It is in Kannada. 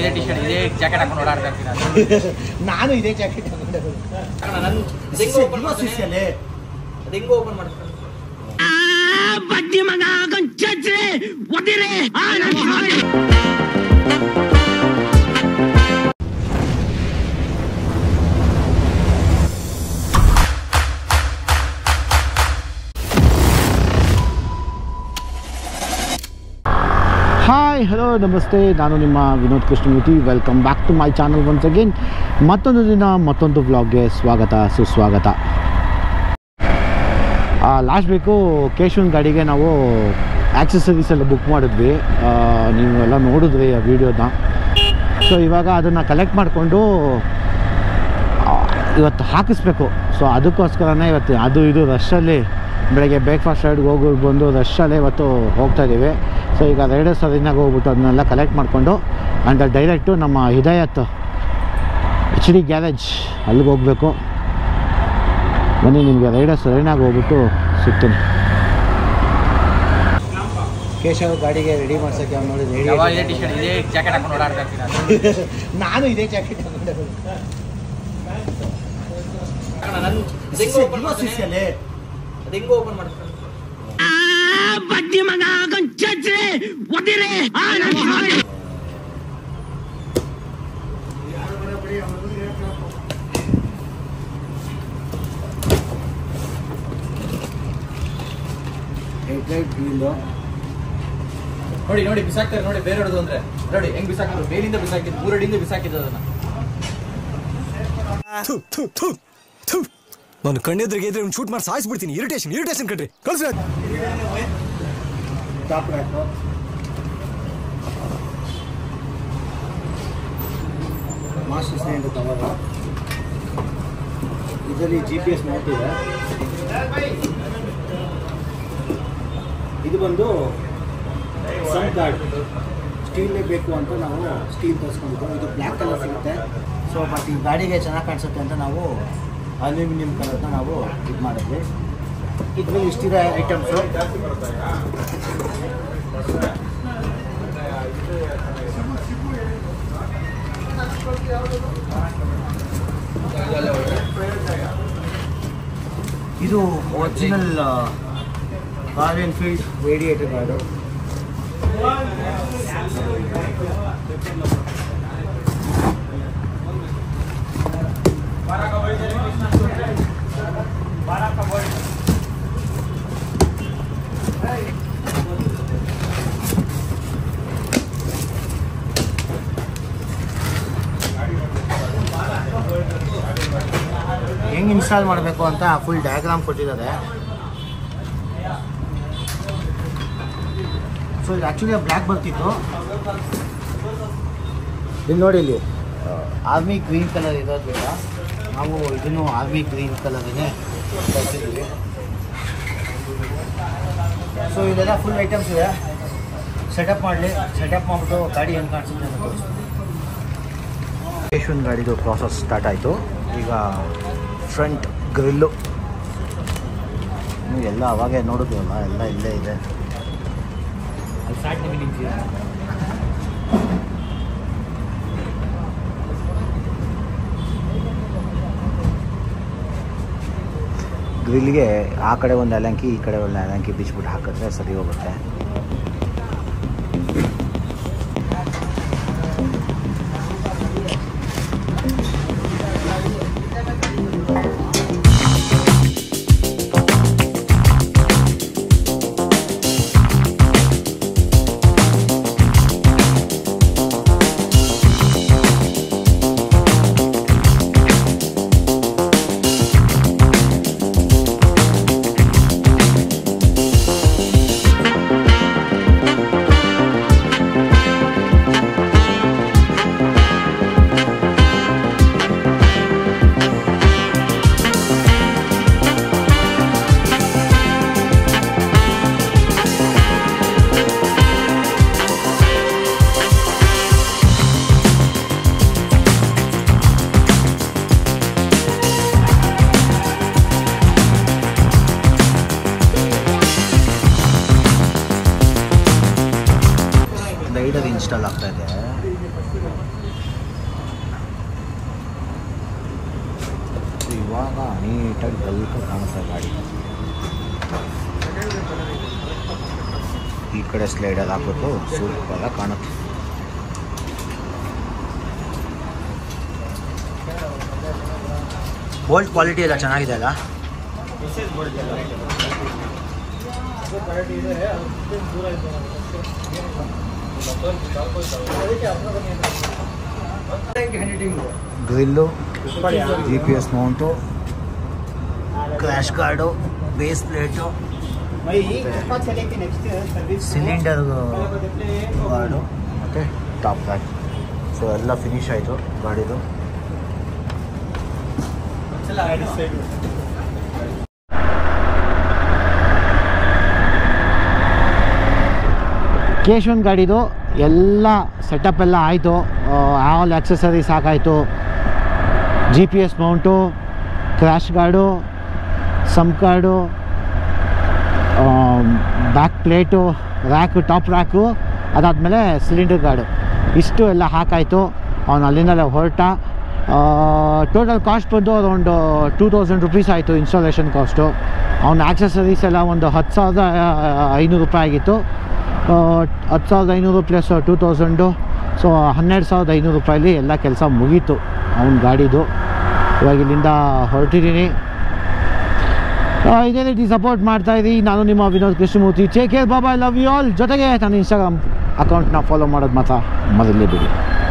ಇದೇ ಟಿ ಶರ್ಟ್ ಇದೇ ಜಾಕೆಟ್ ಹಾಕೊಂಡು ಓಡಾಡ್ತಾ ಇರ್ತೀನಿ ನಾನು ಇದೇ ಜಾಕೆಟ್ ಹಾಕೊಂಡೆ ಹೆಂಗೋ ಓಪನ್ ಮಾಡ್ತೀನಿ ಹಾಯ್ ಹಲೋ ನಮಸ್ತೆ, ನಾನು ನಿಮ್ಮ Vinod Krishnamurthy. Welcome back to my channel once again. ಮತ್ತೊಂದು ದಿನ ಮತ್ತೊಂದು ವ್ಲಾಗ್ಗೆ ಸ್ವಾಗತ ಸುಸ್ವಾಗತ. ಲಾಸ್ಟ್ ಬೇಕು ಕೇಶವನ್ ಗಾಡಿಗೆ ನಾವು ಆಕ್ಸೆಸರೀಸ್ ಎಲ್ಲ ಬುಕ್ ಮಾಡಿದ್ವಿ. ನೀವೆಲ್ಲ ನೋಡಿದ್ರಿ ಆ ವಿಡಿಯೋನ. ಸೊ ಇವಾಗ ಅದನ್ನು ಕಲೆಕ್ಟ್ ಮಾಡಿಕೊಂಡು ಇವತ್ತು ಹಾಕಿಸ್ಬೇಕು. ಸೊ ಅದಕ್ಕೋಸ್ಕರನೇ ಇವತ್ತು ಅದು ಇದು ರಶಲ್ಲಿ ಬೆಳಗ್ಗೆ ಬ್ರೇಕ್ಫಾಸ್ಟ್ ಸೈಡ್ಗೆ ಹೋಗೋದು ಬಂದು ರಶಲ್ಲೇ ಇವತ್ತು ಹೋಗ್ತಾಯಿದ್ದೀವಿ. ಸೊ ಈಗ ರೈಡರ್ಸ್ ಅರಿನಾಗ ಹೋಗ್ಬಿಟ್ಟು ಅದನ್ನೆಲ್ಲ ಕಲೆಕ್ಟ್ ಮಾಡಿಕೊಂಡು ಆ್ಯಂಡ್ ಡೈರೆಕ್ಟು ನಮ್ಮ ಹಿದಾಯತ್ HD ಗ್ಯಾರೇಜ್ ಅಲ್ಲಿಗೆ ಹೋಗಬೇಕು. ಬನ್ನಿ, ನಿಮಗೆ ರೈಡರ್ಸ್ ಅರಿನಾಗ ಹೋಗ್ಬಿಟ್ಟು ಸಿಗ್ತೀನಿ. ಕೇಶವ್ ಗಾಡಿಗೆ ರೆಡಿ ಮಾಡ್ಸೋಕ್ಕೆ ಅವ್ನು ನೋಡಿ ಇದೇ ಟಿ ಶರ್ಟ್ ಇದೇ ಜಾಕೆಟ್ ಹಾಕೊಂಡು ಓಡಾಡ್ತಾ ಇರ್ತೀನಿ ನಾನು ಇದೇ ಜಾಕೆಟ್ ಹಾಕೊಂಡೆ ಹೆಂಗೋ ಓಪನ್ ಮಾಡ್ತೀನಿ ನೋಡಿ ನೋಡಿ ಬಿಸಾಕ್ತಾರೆ ನೋಡಿ, ಬೇರೆ ಹೊಡೆದು ಅಂದ್ರೆ ನೋಡಿ ಹೆಂಗ್ ಬಿಸಾಕಿದ್ರು. ಮೇಲಿಂದ ಬಿಸಾಕಿದ್ರು, 3 ಅಡಿಯಿಂದ ಬಿಸಾಕಿದ್ರು ಅದನ್ನ. ನಾನು ಕಣ್ಣೆದ್ರಿಗೆ ಇದ್ರೆ ಶೂಟ್ ಮಾಡಿ ಸಾಯಿಸ್ಬಿಡ್ತೀನಿ. ಇರಿಟೇಷನ್ ಕಣ್ರಿ, ಕಳ್ಸಿ. ಮಾಸ್ಟರ್ ಸ್ನೇಹಿತ ಕವರ್ ಇದರಲ್ಲಿ GPS ನೋಡ್ತಿದೆ. ಇದು ಬಂದು ಸನ್ ಗಾರ್ಡ್ ಸ್ಟೀಲೇ ಬೇಕು ಅಂತ ನಾವು ಸ್ಟೀಲ್ ತರಿಸ್ಕೊಂಡಿದ್ದು. ಇದು ಬ್ಲ್ಯಾಕ್ ಕಲರ್ ಸಿಗುತ್ತೆ. ಸೊ ಬಟ್ ಈ ಗಾಡಿಗೆ ಚೆನ್ನಾಗಿ ಕಾಣಿಸುತ್ತೆ ಅಂತ ನಾವು ಅಲ್ಯೂಮಿನಿಯಂ ಕಲರ್ನ ನಾವು ಇದು ಮಾಡಿದ್ವಿ. ಇದ್ರಲ್ಲಿ ಇಷ್ಟಿದೆ ಐಟಮ್ಸು. ಇದು original Royal Enfield radiator guard. ಹೆಂಗೆ ಇನ್ಸ್ಟಾಲ್ ಮಾಡಬೇಕು ಅಂತ ಫುಲ್ ಡಯಾಗ್ರಾಮ್ ಕೊಟ್ಟಿದ್ದಾರೆ. ಸೊ ಇದು ಆ್ಯಕ್ಚುಲಿ ಬ್ಲ್ಯಾಕ್ ಬರ್ತಿತ್ತು. ಇಲ್ಲಿ ನೋಡಿ, ಇಲ್ಲಿ ಆರ್ಮಿ ಗ್ರೀನ್ ಕಲರ್ ಇರೋದು ಬೇಡ, ನಾವು ಇದನ್ನು ಆರ್ಮಿ ಗ್ರೀನ್ ಕಲರೇ ಕಳಿಸಿದ್ದೀವಿ. ಸೊ ಇದೆಲ್ಲ ಫುಲ್ ಐಟಮ್ಸ್ ಇದೆ. ಸೆಟಪ್ ಮಾಡಿಬಿಟ್ಟು ಗಾಡಿ ಹೆಂಗೆ ಕಾಣಿಸುತ್ತೆ ಅಂತ ತೋರಿಸ್ತೀನಿ. ಕೇಶವನ್ ಗಾಡಿದು ಪ್ರಾಸೆಸ್ ಸ್ಟಾರ್ಟ್ ಆಯಿತು. ಈಗ ಫ್ರಂಟ್ ಗ್ರಿಲ್ಲು ಎಲ್ಲ ಅವಾಗೇ ನೋಡಿದ್ವಲ್ಲ, ಎಲ್ಲ ಇಲ್ಲೇ ಇದೆ. ಗ್ರಿಲ್ಗೆ ಆ ಕಡೆ ಒಂದು ಅಲಂಕಿ, ಈ ಕಡೆ ಒಂದು ಅಲಂಕಿ ಬಿಚ್ಬಿಟ್ಟು ಹಾಕಿದ್ರೆ ಸರಿ ಹೋಗುತ್ತೆ. ನೀಟಾಗಿ ಬಲ್ಕ ಕಾಣುತ್ತೆ ಗಾಡಿ. ಈ ಕಡೆ ಸ್ಲೈಡಲ್ಲಿ ಹಾಕ್ಬಿಟ್ಟು ಸೂಪರಾಗಿ ಕಾಣುತ್ತೆ. ಬೋಲ್ಟ್ ಕ್ವಾಲಿಟಿ ಎಲ್ಲ ಚೆನ್ನಾಗಿದೆ ಅಲ್ಲ. Grill, GPS mount, crash guard, base plate, cylinder guard ಮತ್ತು ಟಾಪ್ ಗಾರ್ಡ್. ಸೊ ಎಲ್ಲ ಫಿನಿಶ್ ಆಯಿತು ಗಾಡಿದು. ಕೇಶವನ್ ಗಾಡಿದು ಎಲ್ಲ ಸೆಟಪ್ ಎಲ್ಲ ಆಯಿತು. ಆಲ್ ಆಕ್ಸೆಸರೀಸ್ ಹಾಕಾಯಿತು. GPS mount, crash guard, sump guard, back plate, rack, top rack, ಅದಾದಮೇಲೆ ಸಿಲಿಂಡರ್ ಗಾರ್ಡು, ಇಷ್ಟು ಎಲ್ಲ ಹಾಕಾಯಿತು. ಅವನು ಅಲ್ಲಿಂದಲೇ ಹೊರಟ. ಟೋಟಲ್ ಕಾಸ್ಟ್ ಬಂದು ಅರೌಂಡ್ 2000 ರುಪೀಸ್ ಆಯಿತು ಇನ್ಸ್ಟಾಲೇಷನ್ ಕಾಸ್ಟು. ಅವನ ಆಕ್ಸೆಸರೀಸ್ ಎಲ್ಲ ಒಂದು 10,500 ರೂಪಾಯಿ ಆಗಿತ್ತು. 10,500 ಪ್ಲಸ್ 2000, ಸೊ 12,500 ರೂಪಾಯಲ್ಲಿ ಎಲ್ಲ ಕೆಲಸ ಮುಗೀತು ಅವನ ಗಾಡಿದು. ಇವಾಗ ಇಲ್ಲಿಂದ ಹೊರಟಿದ್ದೀನಿ. ಇದೇ ರೀತಿ ಸಪೋರ್ಟ್ ಮಾಡ್ತಾಯಿದ್ದೀನಿ. ನಾನು ನಿಮ್ಮ Vinod Krishnamurthy. Take care, bye, love you all. ಜೊತೆಗೆ ನನ್ನ ಇನ್ಸ್ಟಾಗ್ರಾಮ್ ಅಕೌಂಟ್ನ ಫಾಲೋ ಮಾಡೋದು ಮಾತ್ರ ಮರೆಯಲೇಬೇಡಿ.